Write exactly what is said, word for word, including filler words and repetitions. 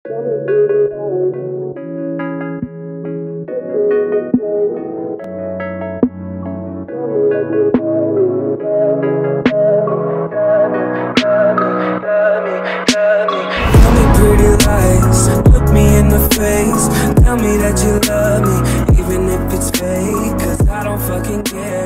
Pretty lies, look me in the face, tell me that you love me, even if it's fake, cause I don't fucking care.